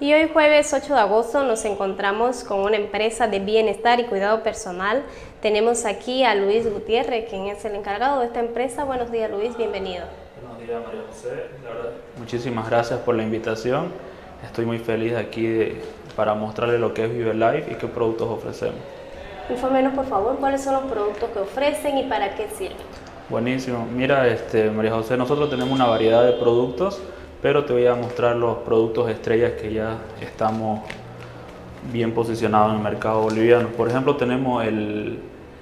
Y hoy jueves 8 de agosto nos encontramos con una empresa de bienestar y cuidado personal. Tenemos aquí a Luis Gutiérrez, quien es el encargado de esta empresa. Buenos días, Luis, bienvenido. Buenos días, María José. La verdad, muchísimas gracias por la invitación. Estoy muy feliz aquí para mostrarles lo que es Vive Life y qué productos ofrecemos. Infórmenos, por favor, cuáles son los productos que ofrecen y para qué sirven. Buenísimo. Mira, María José, nosotros tenemos una variedad de productos, pero te voy a mostrar los productos estrellas que ya estamos bien posicionados en el mercado boliviano. Por ejemplo, tenemos el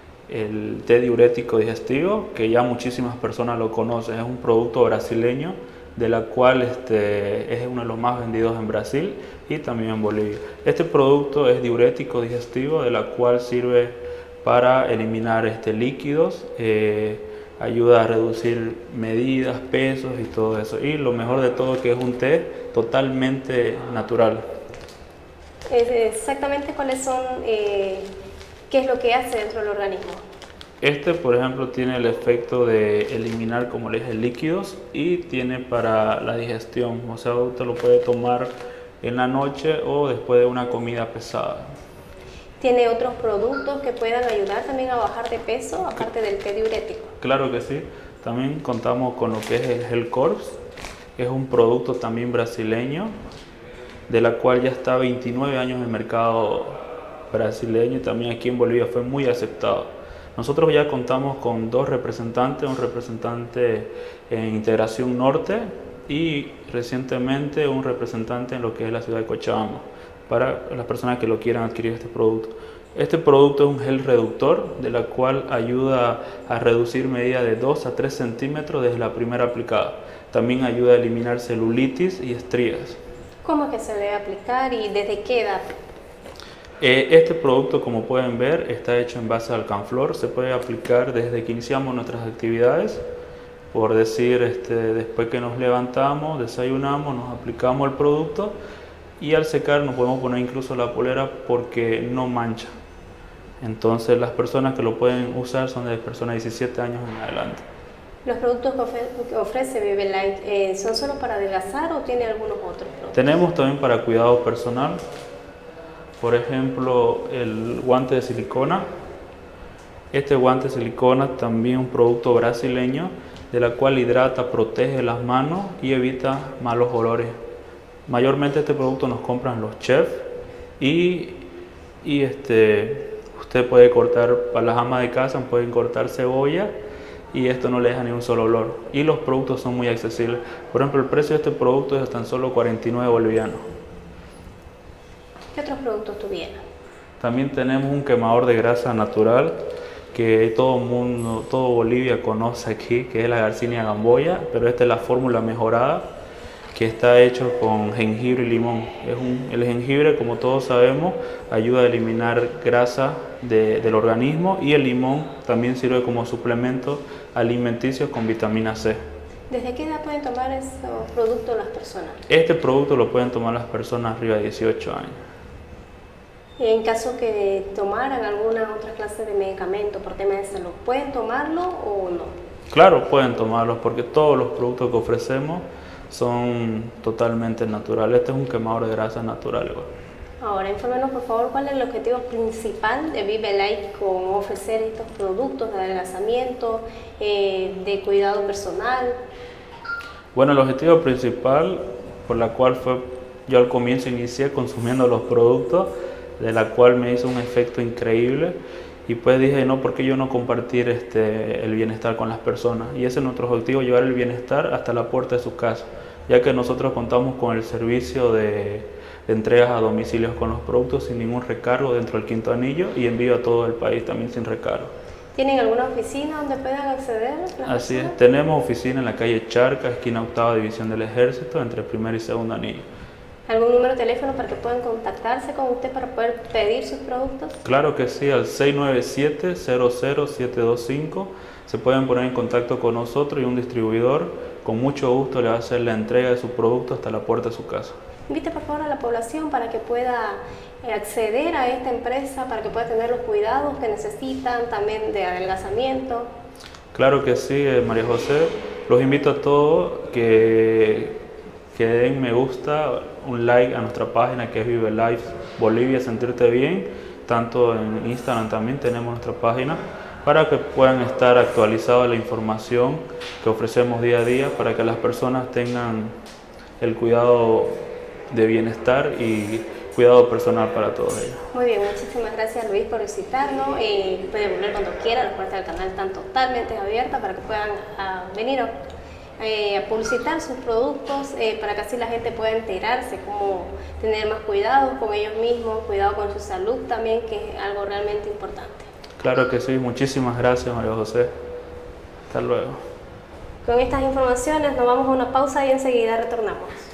té diurético digestivo, que ya muchísimas personas lo conocen. Es un producto brasileño, de la cual es uno de los más vendidos en Brasil y también en Bolivia. Este producto es diurético digestivo, de la cual sirve para eliminar líquidos, ayuda a reducir medidas, pesos y todo eso. Y lo mejor de todo, que es un té totalmente natural. Exactamente cuáles son, qué es lo que hace dentro del organismo. Por ejemplo, tiene el efecto de eliminar, como les dije, líquidos, y tiene para la digestión. O sea, usted lo puede tomar en la noche o después de una comida pesada. ¿Tiene otros productos que puedan ayudar también a bajar de peso, aparte del té diurético? Claro que sí. También contamos con lo que es el Health Corps. Es un producto también brasileño, de la cual ya está 29 años en el mercado brasileño, y también aquí en Bolivia fue muy aceptado. Nosotros ya contamos con dos representantes, un representante en Integración Norte y recientemente un representante en lo que es la ciudad de Cochabamba, para las personas que lo quieran adquirir este producto. Este producto es un gel reductor, de la cual ayuda a reducir medidas de 2 a 3 centímetros desde la primera aplicada. También ayuda a eliminar celulitis y estrías. ¿Cómo es que se debe aplicar y desde qué edad? Este producto, como pueden ver, está hecho en base al Alcanflor. Se puede aplicar desde que iniciamos nuestras actividades. Por decir, después que nos levantamos, desayunamos, nos aplicamos el producto, y al secar nos podemos poner incluso la polera porque no mancha. Entonces las personas que lo pueden usar son de personas de 17 años en adelante. ¿Los productos que ofrece Vive Life son solo para adelgazar o tiene algunos otros productos? Tenemos también para cuidado personal, por ejemplo, el guante de silicona. Este guante de silicona también es un producto brasileño, de la cual hidrata, protege las manos y evita malos olores. Mayormente este producto nos compran los chefs y usted puede cortar, para las amas de casa pueden cortar cebolla y esto no le deja ni un solo olor. Y los productos son muy accesibles. Por ejemplo, el precio de este producto es tan solo 49 bolivianos. ¿Qué otros productos tuvieron? También tenemos un quemador de grasa natural que todo Bolivia conoce aquí, que es la Garcinia Gamboya, pero esta es la fórmula mejorada, que está hecho con jengibre y limón. El jengibre, como todos sabemos, ayuda a eliminar grasa del organismo, y el limón también sirve como suplemento alimenticio con vitamina C. ¿Desde qué edad pueden tomar esos productos las personas? Este producto lo pueden tomar las personas arriba de 18 años. En caso que tomaran alguna otra clase de medicamento por tema de salud, ¿pueden tomarlo o no? Claro, pueden tomarlos, porque todos los productos que ofrecemos son totalmente naturales. Este es un quemador de grasa natural igual. Ahora, infórmenos por favor cuál es el objetivo principal de Vive Life con ofrecer estos productos de adelgazamiento, de cuidado personal. Bueno, el objetivo principal, por la cual yo al comienzo inicié consumiendo los productos, de la cual me hizo un efecto increíble, y pues dije, no, ¿por qué yo no compartir el bienestar con las personas? Y ese es nuestro objetivo, llevar el bienestar hasta la puerta de su casa, ya que nosotros contamos con el servicio de entregas a domicilios con los productos sin ningún recargo dentro del Quinto Anillo, y envío a todo el país también sin recargo. ¿Tienen alguna oficina donde puedan acceder las personas? Así es, tenemos oficina en la calle Charca, esquina 8ª División del Ejército, entre primer y segundo anillo. ¿Algún número de teléfono para que puedan contactarse con usted para poder pedir sus productos? Claro que sí, al 697-00725. Se pueden poner en contacto con nosotros y un distribuidor con mucho gusto le va a hacer la entrega de su producto hasta la puerta de su casa. Invite por favor a la población para que pueda acceder a esta empresa, para que pueda tener los cuidados que necesitan, también de adelgazamiento. Claro que sí, María José. Los invito a todos que que den me gusta, un like a nuestra página que es Vive Life Bolivia, Sentirte Bien. Tanto en Instagram también tenemos nuestra página para que puedan estar actualizados la información que ofrecemos día a día para que las personas tengan el cuidado de bienestar y cuidado personal para todos ellos. Muy bien, muchísimas gracias Luis por visitarnos. Puede volver cuando quiera, las puertas del canal están totalmente abiertas para que puedan venir a publicitar sus productos, para que así la gente pueda enterarse cómo tener más cuidado con ellos mismos, cuidado con su salud también, que es algo realmente importante. Claro que sí, muchísimas gracias María José. Hasta luego. Con estas informaciones nos vamos a una pausa y enseguida retornamos.